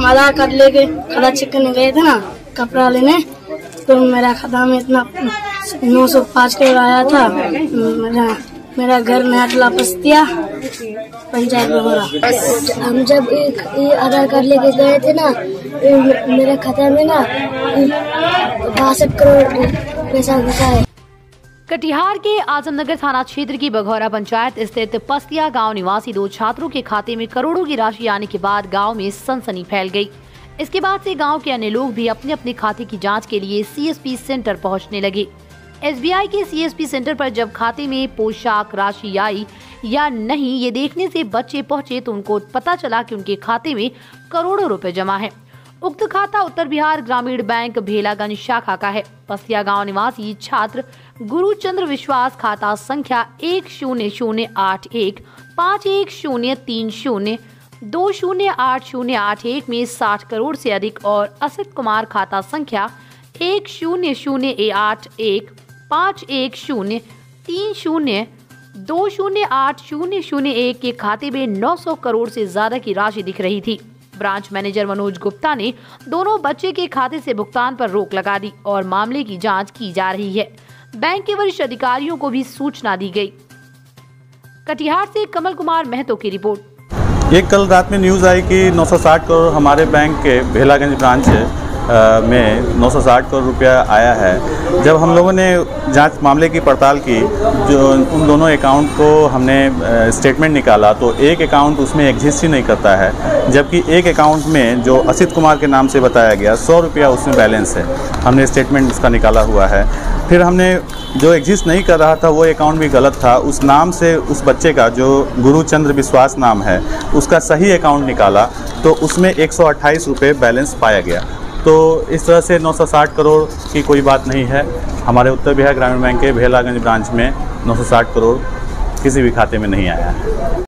आधार card लेके खाता check करने गए थे ना कपड़ा लेने, तो मेरा खाता में इतना 905 करोड़ आया था। मेरा घर नया टला पस्तिया पंचायत में हो रहा। हम जब ये आधार कार्ड लेके गए थे ना, मेरे खाता में ना 62 करोड़ पैसा घुसा है। कटिहार के आजमनगर थाना क्षेत्र की बघौरा पंचायत स्थित पस्तिया गांव निवासी 2 छात्रों के खाते में करोड़ों की राशि आने के बाद गांव में सनसनी फैल गई। इसके बाद से गांव के अन्य लोग भी अपने अपने खाते की जांच के लिए सीएसपी सेंटर पहुंचने लगे। एसबीआई के सीएसपी सेंटर पर जब खाते में पोशाक राशि आई या नहीं ये देखने से बच्चे पहुंचे तो उनको पता चला कि उनके खाते में करोड़ों रुपए जमा है। उक्त खाता उत्तर बिहार ग्रामीण बैंक भेलागंज शाखा का है। पस्तिया गांव निवासी छात्र गुरुचंद्र विश्वास खाता संख्या 100513030208081 में 60 करोड़ से अधिक और असित कुमार खाता संख्या 100815030208001 के खाते में 900 करोड़ से ज्यादा की राशि दिख रही थी। ब्रांच मैनेजर मनोज गुप्ता ने दोनों बच्चे के खाते से भुगतान पर रोक लगा दी और मामले की जांच की जा रही है। बैंक के वरिष्ठ अधिकारियों को भी सूचना दी गई। कटिहार से कमल कुमार महतो की रिपोर्ट। ये कल रात में न्यूज़ आई कि 960 करोड़ हमारे बैंक के भेलागंज ब्रांच में 960 करोड़ रुपया आया है। जब हम लोगों ने जांच मामले की पड़ताल की, जो उन दोनों अकाउंट को हमने स्टेटमेंट निकाला तो एक अकाउंट उसमें एग्जिस्ट ही नहीं करता है, जबकि एक अकाउंट में जो असित कुमार के नाम से बताया गया 100 रुपया उसमें बैलेंस है। हमने स्टेटमेंट उसका निकाला हुआ है। फिर हमने जो एग्जिस्ट नहीं कर रहा था वो अकाउंट भी गलत था, उस नाम से उस बच्चे का जो गुरुचंद्र विश्वास नाम है उसका सही अकाउंट निकाला तो उसमें 128 रुपये बैलेंस पाया गया। तो इस तरह से 960 करोड़ की कोई बात नहीं है। हमारे उत्तर बिहार ग्रामीण बैंक के भेलागंज ब्रांच में 960 करोड़ किसी भी खाते में नहीं आया है।